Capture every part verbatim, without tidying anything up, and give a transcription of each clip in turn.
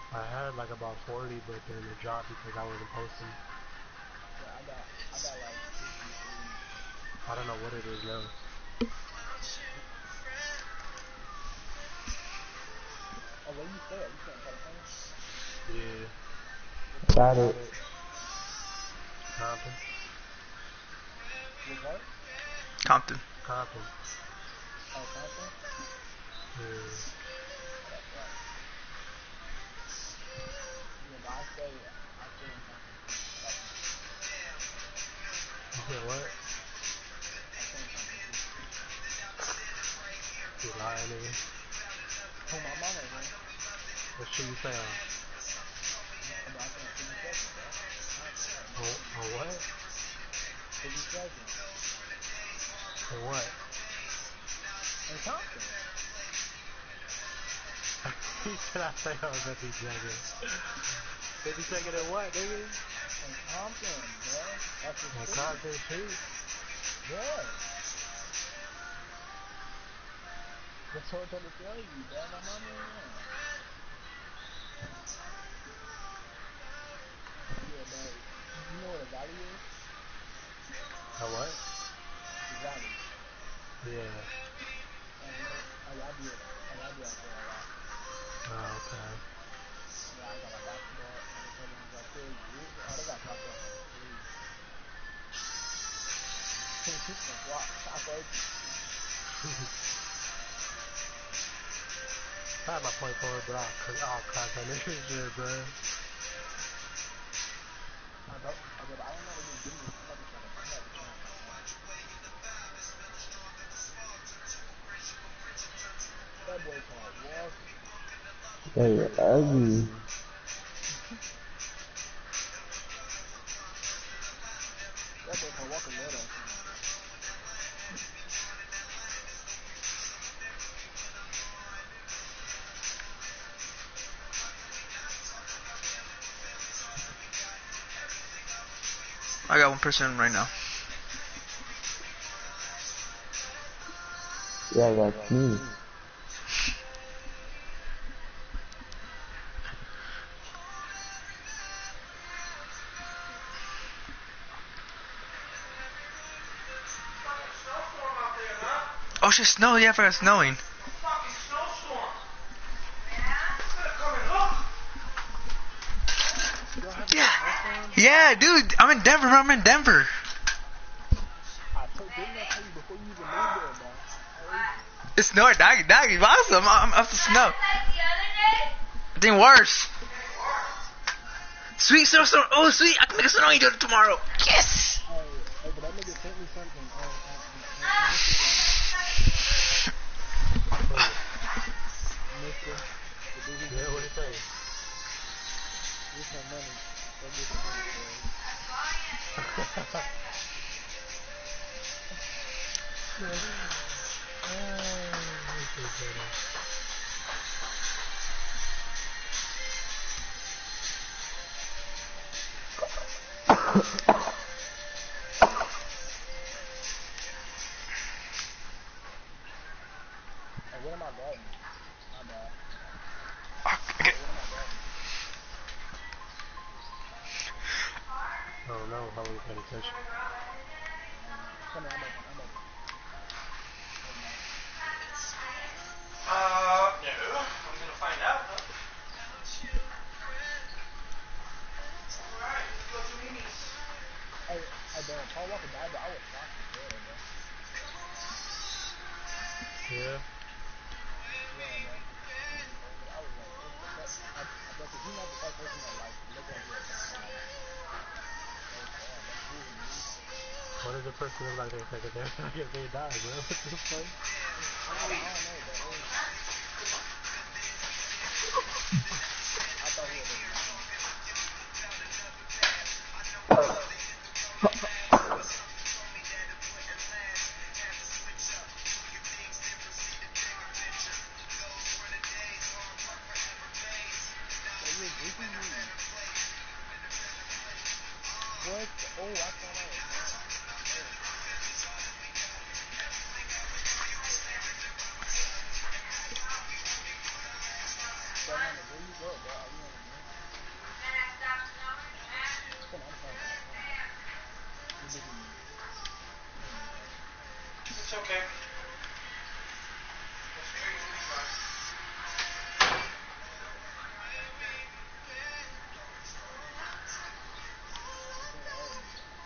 I had like about forty, but then it dropped because I wasn't posting. Yeah, I got, I got like fifty-three. I don't know what it is now. Oh, where you stay at? You stay in California? Yeah. What part? Got it. Compton. What part? Compton. Compton. Oh, Compton? Yeah. Oh, that's right. Yeah, but I stay, I stay in Compton too. I got some family there. You said what? I stay in Compton too. You lying, nigga. Oh, my mama, man. What shit you say on? No, but I stay in fifty-second, bro. Compton, bro. My On, mama. on what? fifty-second. On what? In Compton. He said I say on fifty seconds. fifty second and what, nigga? In Compton, bro. That's the On street. Compton Street? Yes. That's what I'm trying to tell you, bro. My mama ain't lying. Yeah, but you know what a valley is? A what? The valley. Yeah. Like, you know, like I be, like I be out there a lot. Oh, okay. Yeah, I got my basketball uh, programs out there. Yeah, oh, they got top off like crazy. Like, wow, I told you. I had my point forward, but I'll, I'll crack on this shit, bro. I don't, I, but I don't know how to just give me. I'm about to try to, I'm about to change my phone. That boy called Walker. Hey, ugly. That boy called Walker love that song, bro. I got one person right now. Yeah, I got two. Oh shit, snow. Yeah, I forgot snowing. Y'all having a Yeah. snowstorm? Yeah, dude. I'm in Denver. I'm in Denver. I told, didn't I tell you before you even moved there, bro? I told you. It's snowing. Doggy, doggy. Awesome. I'm up to snow. I think worse. Sweet snowstorm. Oh, sweet. I can make a snow angel tomorrow. Yes. Hey, hey, but that nigga sent me something on on on, on, on Instagram. Mister, the dude who Yeah, sent me what do the you say? post. Get some money. Go get some money, cuz. Hey, what am I guarding? My bad. Okay. Hey, what am I guarding? I don't know. I wasn't paying attention. I don't know. Come here, I'm about to, I'm about to. Oh no. Uh, no. I'm gonna find out, huh? Alright, let's go to Mimi's. Hey, hey, bro, Paul Walker died, but I was shocked as hell, bro. Yeah. Yeah, bro. Cause I was like, what the fuck? I, I bro, cause he not the type of person that like look at his family like so sad. Like who he knew. What does a person look like they second there? I guess they die, bro. What the fuck? Nah, but I don't know, bro. It was. I thought he had been lying. Bro, you a goofy me. What? The, oh, I thought I was him. Oh, bro, Nana, where you go, bro? Are you in? busy me. Hmm, okay. It's okay. You think I already knew that.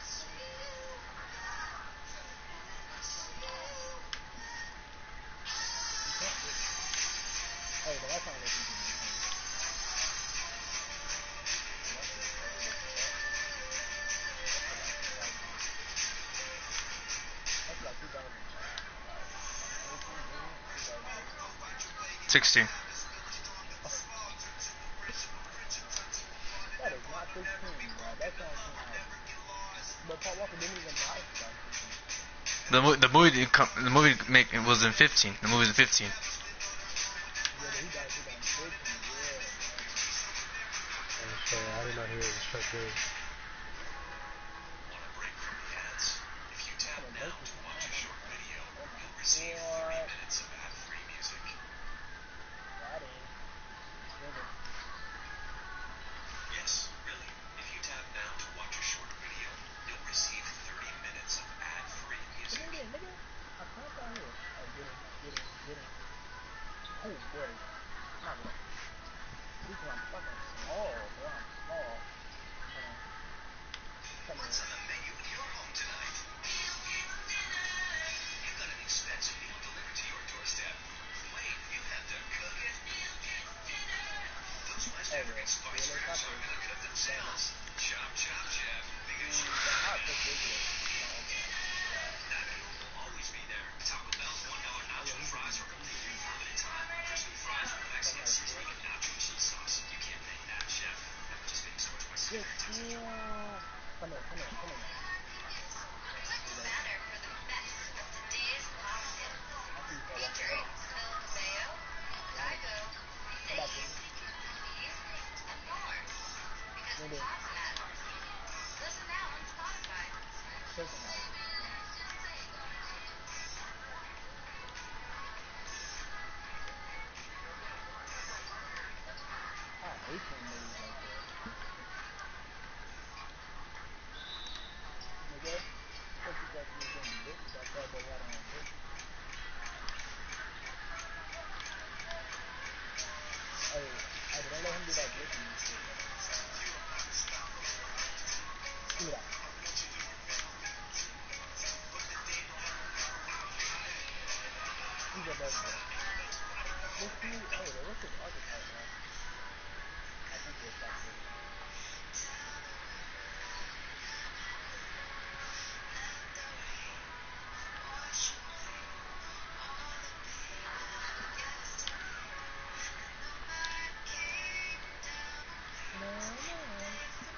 You can't really. Oh, the last time I listened to me, I ain't know. And that shit old as fuck. That shit like two thousand. That's like two thousand. Uh, like eighteen, maybe two thousand eighteen. sixteen. Oh, that is not sixteen, bro. That song came out. But Paul Walker didn't even die in two thousand sixteen. The mo- the movie didn't come, the movie make it was in fifteen. The movie was in fifteen. Yeah, but he died in two thousand sixteen. Yeah, bro. Oh shit, I didn't know he was a short dude. I'm gonna break this one down. I'm gonna, oh my god. Got him. Nigga. Come here then, nigga. I camped out here. Oh, get him, get him, get him. Oh, boy. My boy. Because I'm fucking small, bro. I'm small. Hold on. Come here. Oh, yeah. See you later, tacos. Damn it. Ooh, damn, how I cook this shit? Oh, okay. Wow. Oh, yeah, he getting me. He getting me. That's nice shit. Get, yeah. Come here, come here, come here. See you later. I see you, Paul Walker. Hold on. Line up. Come back to me. Nigga. Personality. Okay. I hate them niggas like that. Nigga. Fuck you thought you was getting bit with that cardboard water on foot. Hey, hey, don't let him do that glitching shit. Give me that. He's a best bro. What's he? Oh, what's his archetype, bro? I think he's a tactician. No, no.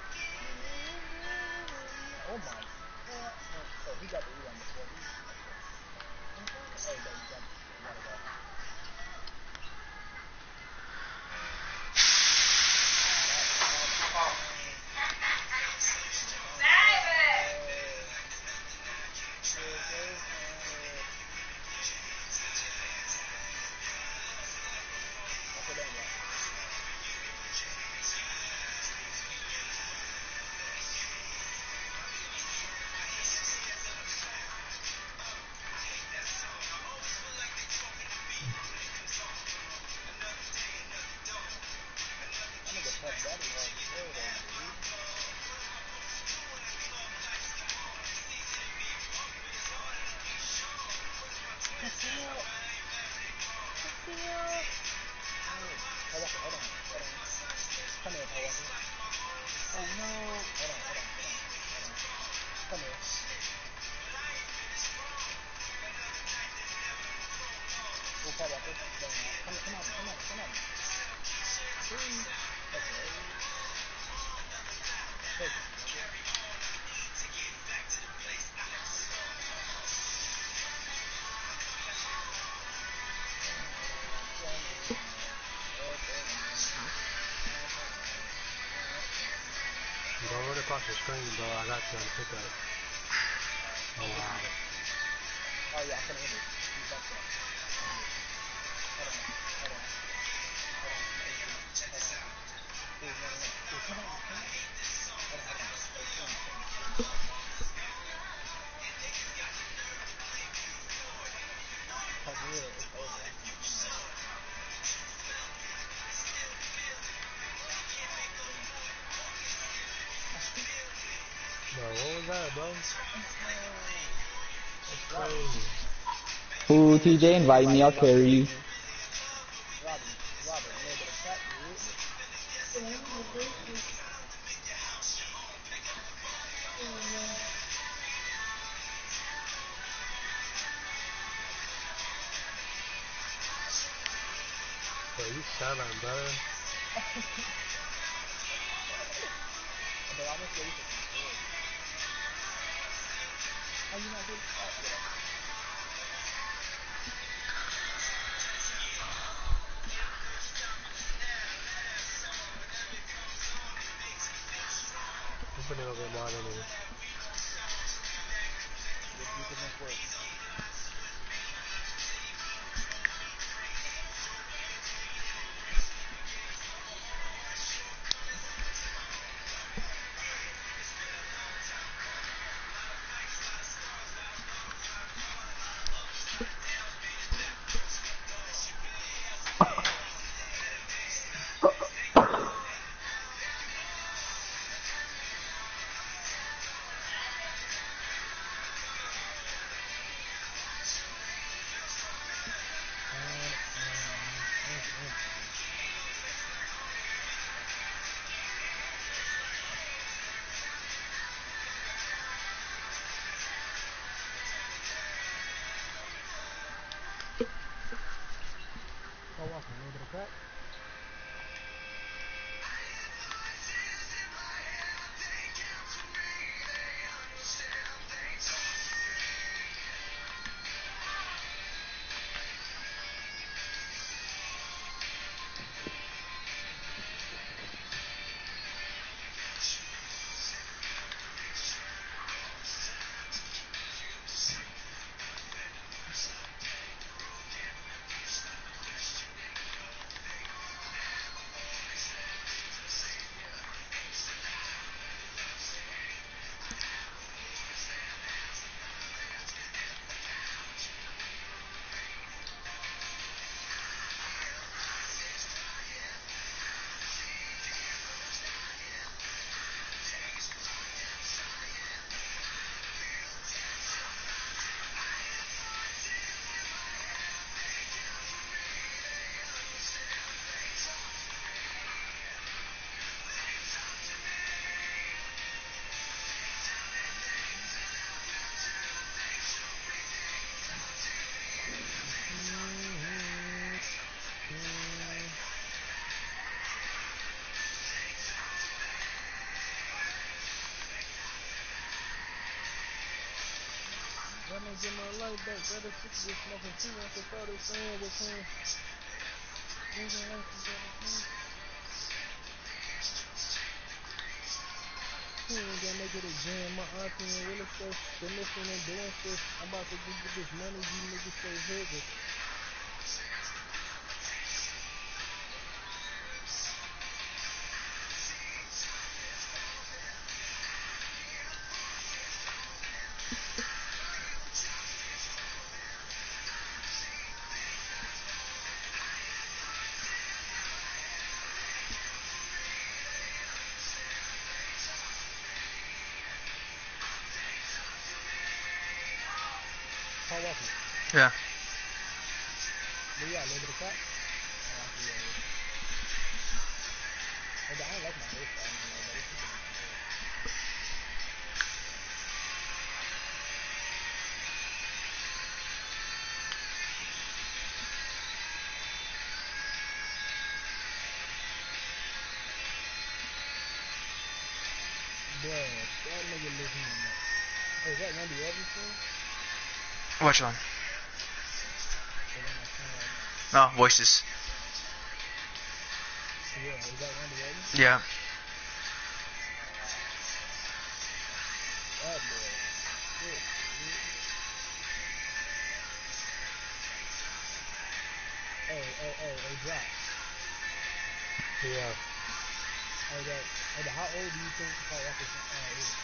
Oh my god. And, oh, he got the rebound before me. Okay. Okay. Oh, but you got the water ball. Stop talking. Stop talking. You're so funny. Knock it down, bro. That nigga Puff Daddy hard as hell though, dude. Castile! Castile! Oh, Paul Walker, hold on, hold on. Come here, Paul Walker. Oh no! Hold on, hold on, hold on, hold on. Come here. Oh, Paul Walker. Damn, uh, come, come at me, come at me, come at me. Three. Okay. Cook me, nigga. One man, up again. Up again. Up again. Don't run across the screen, bro. I got you on pickup. Alright. Oh This wow. is it. Oh yeah, I'm finna end it. You fucked up. End it. Hold on. Hold on. Hold on. I'm gonna end you. Hold on. Ooh, no, no, no. Ooh, come at me. Come at me. Hold on, hold on. Hey, swing, swing, swing. was that, bro? That's crazy. Ooh, T J, invite me. I'll carry you. Robin, Robin, a little bit of crack, you hear? Bro, you selling, brother. But I'm just ready for some good. How you not getting crack with us? I'm putting over more than me. If you can make work. Paul Walker, a little bit of crack. That nigga get my light back, better sick of this smoking too. Once I started saying what's him. Living life is better too. He ain't gonna make it a jam. My auntie in real estate, the mission and doing shit. I'm about to give you this money, you niggas say higger. Paul Walker. Yeah. But yeah, a little bit of crack. Oh, I see, yeah. Hey, I don't like my hairstyle no more, but it's just in my hair. Bruh, that nigga listening to Hey, is that Randy Evans thing? Which one? The one that's playing right now. Oh, voices. Yeah, is that Randy Evans? Yeah. That boy. Shit, dude. Hey, hey, hey, hey, Drop. Yeah. Hey, that, hey, but how old do you think Paul Walker uh, is?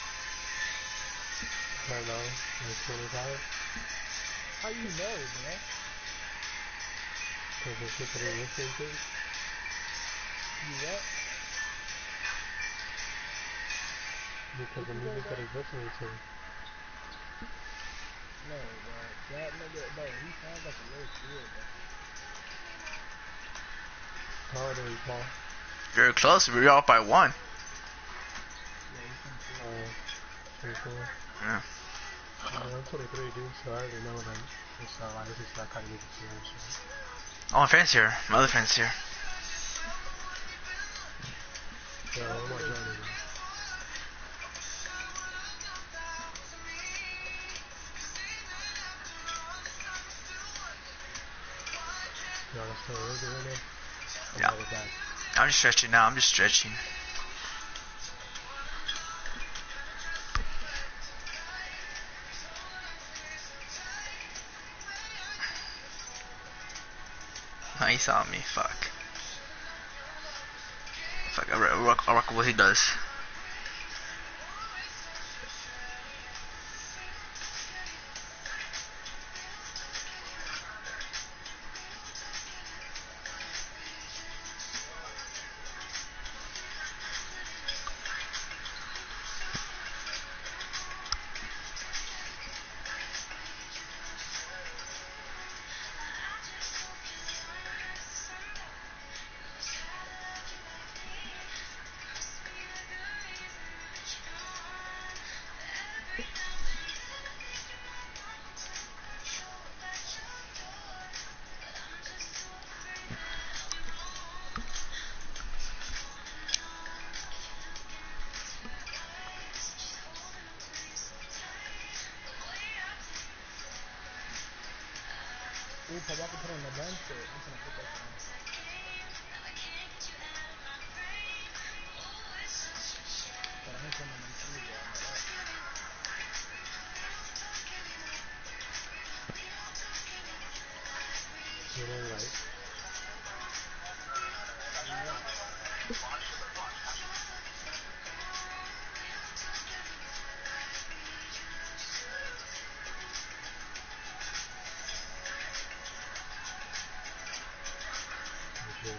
I don't know. Like twenty-five? How you know, bro? Because the shit that he listening to? You what? Because the What you say, music bro? that he's listening to. No, bro. That nigga, bro, he sounds like a little kid, bro. How old are you, Paul? Very close. We're off by one. Yeah, he's twenty-four. Uh, twenty-four. Yeah. Yeah, I'm twenty-three, dude, so I already know that it's uh, like, this is that kind of music too, so. Oh, my friend's here. My other friend's here. Yeah, what am I joining? You wanna stay over right now? I'm Yeah. headed back. I'm just stretching now. I'm just stretching. Oh, he saw me. Fuck. Fuck. I rock, I rock what he does. Ooh, Pop, I can put on the bun shit. I'm gonna put that shit on. But I ain't putting on them shoes, though. I know that. You know, like, Yeah. okay.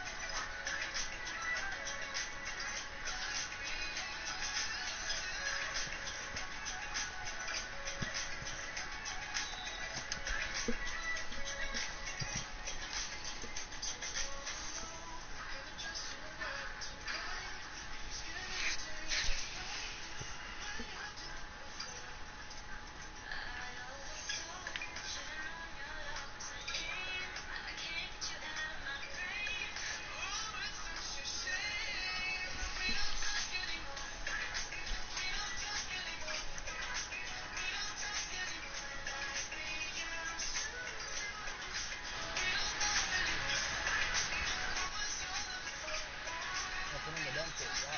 I put on the bun shit, yeah.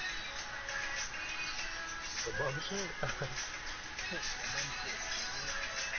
The bum shit? The bun shit, yeah.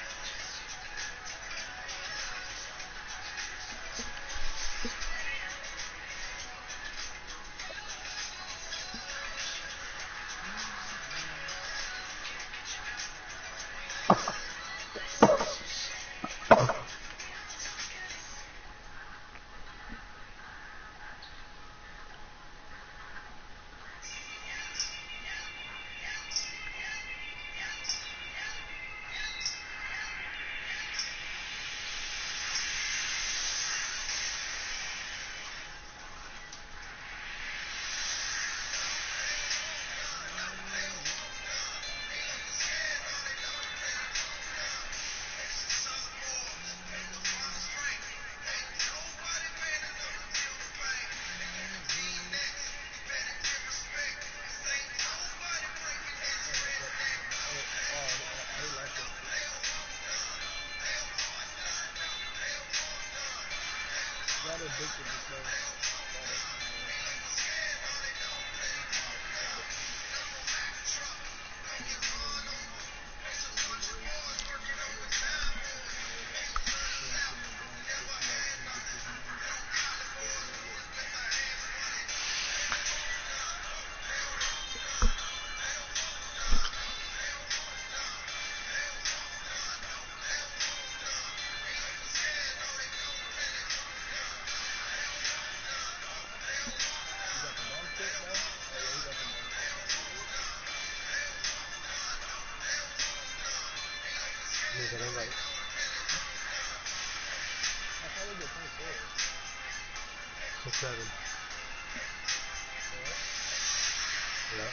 Got addicted to slow. Got it kind of real time. I'm trying to keep that between. You know, I really mean the generation, most of the time, fucking with it. Drinking and doing shit to like niggas just money. They hear it. Seven. Yeah.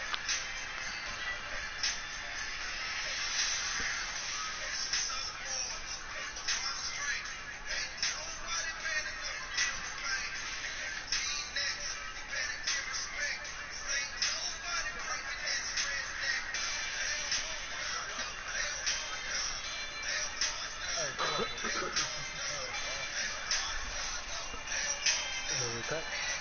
Hey, come on. Here we cut.